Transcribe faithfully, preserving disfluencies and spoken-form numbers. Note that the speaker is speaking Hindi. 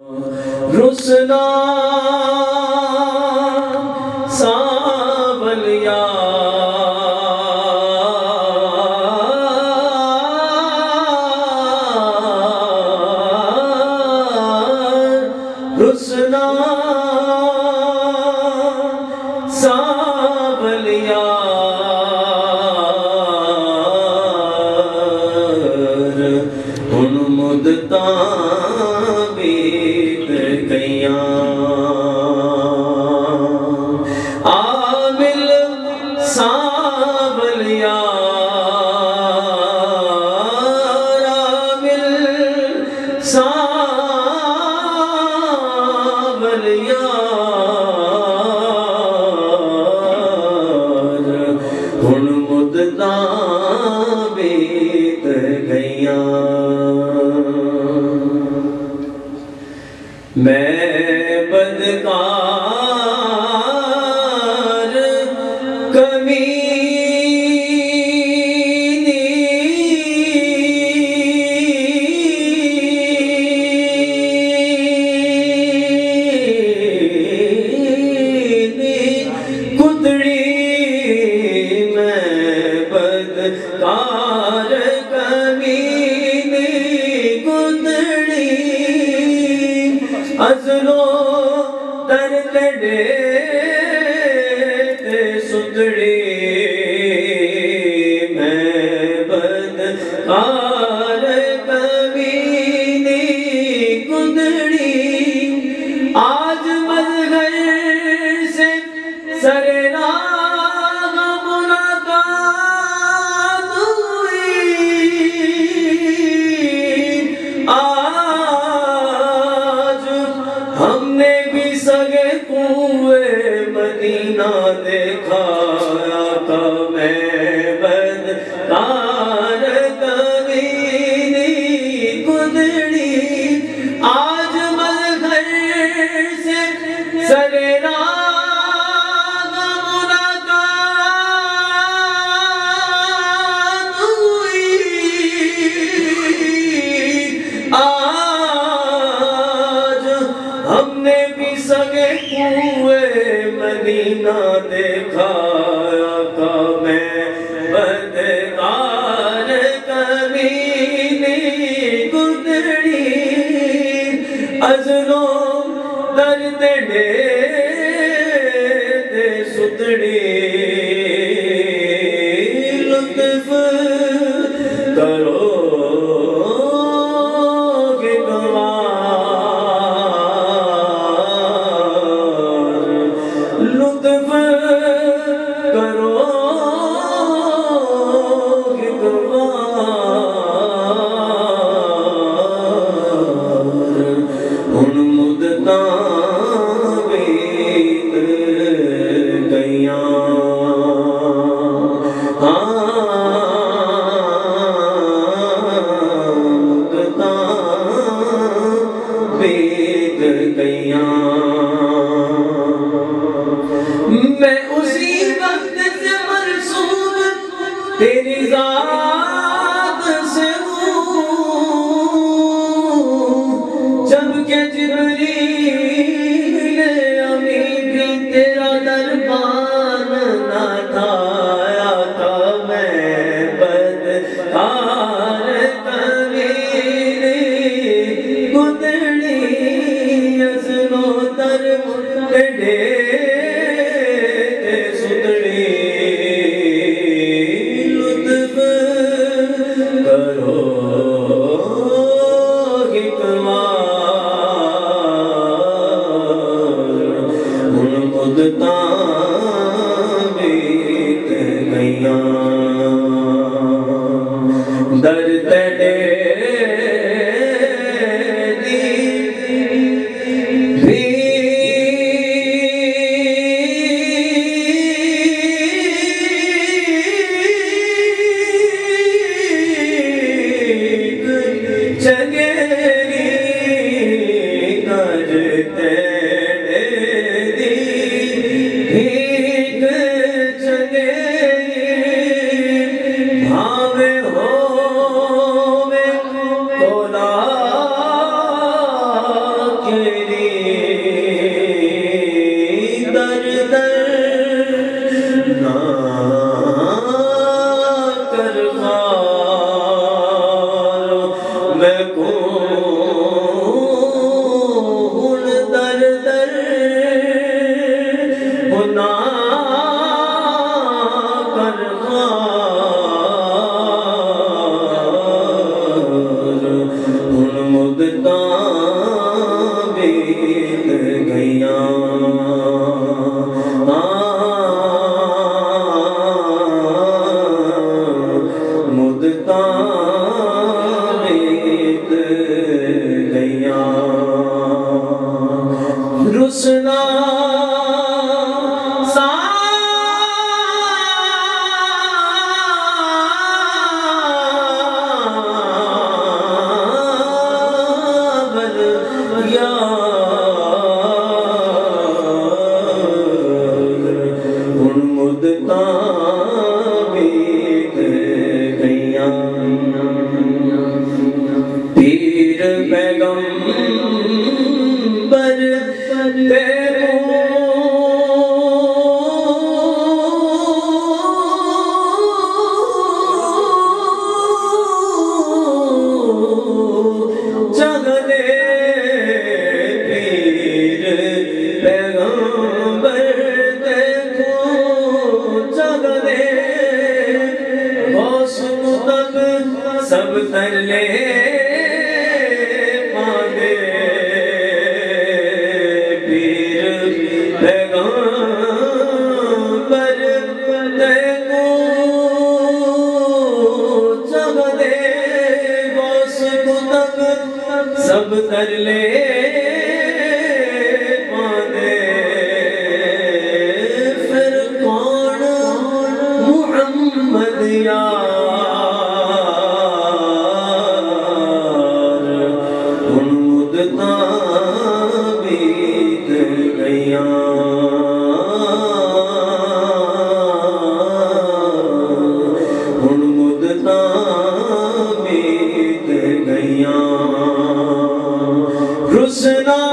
रुसना सावलिया रुसना सावलिया हुन मुदता बीत गईयां आमिल सावलिया आमिल सावलिया हुन मुदता बीत गईयां मैं बदकार कमीनी कुतड़ी मैं बदकार कमीनी कुतड़ी अज़लो दर्द दे सुतड़ी मैं बदकार कमीनी कुतड़ी आज मज़हर से सरेरा मुलाकात हुई हमने भी सगे कुए मदीना देखा था मैं बदकार कमीनी कुतड़ी आज मज़हर से सरेरा मुलाकात हुई आज हमने भी सगे कुए मदीना देखा का मैं बदकार कमीनी कुतड़ी अज़लो दर्द दे सुतड़ी लुत्फ करो लुत्फ करो हुन मुदता बीत गईयां मुदता बीत गईयां मैं उसी वक्त से मरसूद तेरी ज़ात से हूँ जब के जिब्रील अमीन भी तेरा दरबार ना था आका मैं बदकार कमीनी कुतड़ी अज़लो दर्द दे करो हुन मुदता बीत गईयां दर्द दे चंगेरी करते दी भीग चंगेरी भावे हो में कोला तेरी दर दर ना कर खारो मैं कौन दर दर ना कर खारो हुन मुद्दतां बीत गईयां मुद्दतां बीत गईयां रुसना पीर पैगंबर तेरे जगदे पीर पैगंबर देखो जगदे होश मुतब सब तरले पादे पीर पैगंबर देखो जगदे होश मुतब सब तरले पादे फिर कौन मुहम्मद यार हुन मुद्दतां बीत गईयां हुन मुद्दतां बीत गईयां रुसना